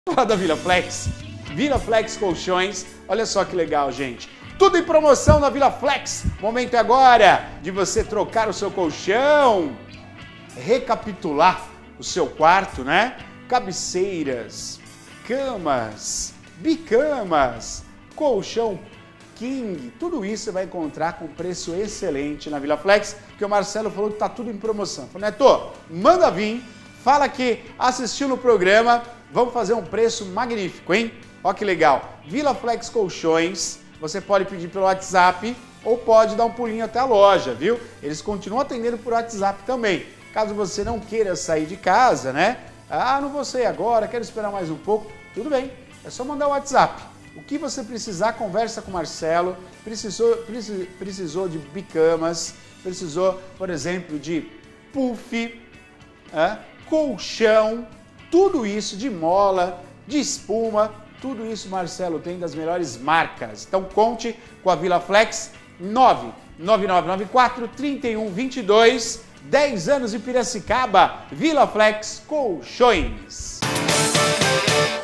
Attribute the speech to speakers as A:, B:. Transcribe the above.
A: Falar da Vila Flex. Vila Flex Colchões. Olha só que legal, gente. Tudo em promoção na Vila Flex. Momento é agora de você trocar o seu colchão, recapitular o seu quarto, né? Cabeceiras, camas, bicamas, colchão king, tudo isso você vai encontrar com preço excelente na Vila Flex, porque o Marcelo falou que tá tudo em promoção. Falei, Neto, manda vir, fala que assistiu no programa, vamos fazer um preço magnífico, hein? Ó que legal. Vila Flex Colchões, você pode pedir pelo WhatsApp ou pode dar um pulinho até a loja, viu? Eles continuam atendendo por WhatsApp também. Caso você não queira sair de casa, né? Ah, não vou sair agora, quero esperar mais um pouco. Tudo bem, é só mandar o WhatsApp. O que você precisar, conversa com o Marcelo. Precisou de bicamas, precisou, por exemplo, de puff, colchão, tudo isso de mola, de espuma, tudo isso Marcelo tem das melhores marcas. Então conte com a Vila Flex 99994-3122, 10 anos de Piracicaba, Vila Flex Colchões.